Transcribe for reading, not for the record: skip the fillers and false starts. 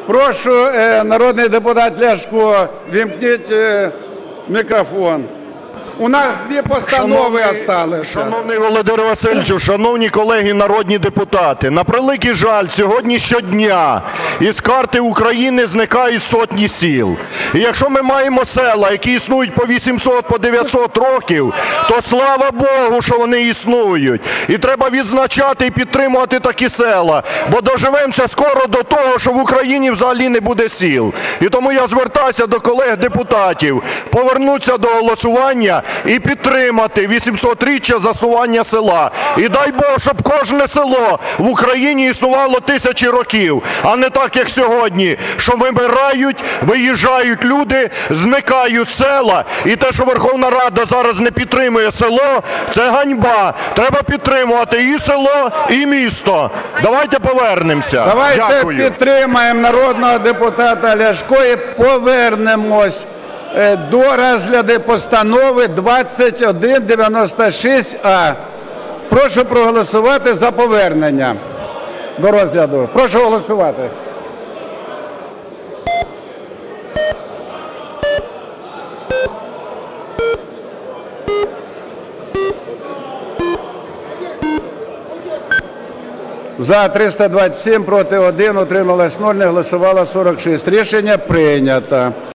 Прошу, народний депутат Ляшко, вімкніть мікрофон. У нас дві постанови залишилися. Шановний Володимир Васильович, шановні колеги народні депутати, на превеликий жаль, сьогодні щодня із карти України зникають сотні сіл. І якщо ми маємо села, які існують по 800, по 900 років, то слава Богу, що вони існують. І треба відзначати і підтримувати такі села, бо доживемося скоро до того, що в Україні взагалі не буде сіл. І тому я звертаюся до колег-депутатів повернутися до голосування і підтримати 800-річчя заснування села. І дай Бог, щоб кожне село в Україні існувало тисячі років, а не так, як сьогодні, що вимирають, виїжджають люди, зникають села. І те, що Верховна Рада зараз не підтримує село, це ганьба. Треба підтримувати і село, і місто. Давайте повернемося. Давайте підтримаємо народного депутата Ляшко і повернемось до розгляду постанови 2196А. Прошу проголосувати за повернення до розгляду. Прошу голосувати. За 327, проти 1, утрималось 0, не голосувало 46. Рішення прийнято.